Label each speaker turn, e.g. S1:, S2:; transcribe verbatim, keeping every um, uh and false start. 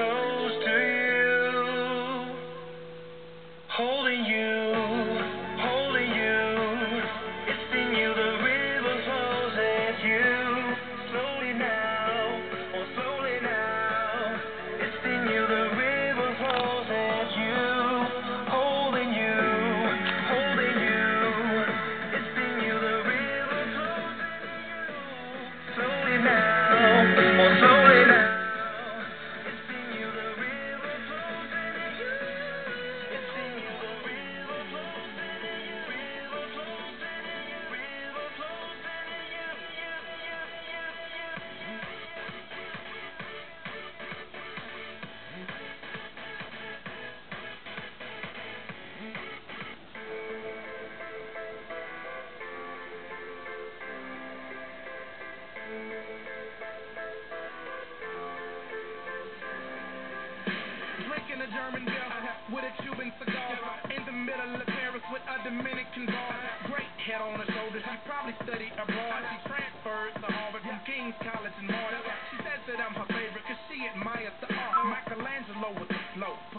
S1: close to you, holding you, holding you. It's in you, the river flows at you. Slowly now, oh slowly now. It's in you, the river flows at you, holding you, holding you. It's in you, the river flows at you. Slowly now, oh slowly now.
S2: Drinking a German beer with a Cuban cigar in the middle of Paris with a Dominican bar. Great head on her shoulders, she probably studied abroad. She transferred to Harvard from King's College in Mars. She says that I'm her favorite because she admires the art. Michelangelo with the flow.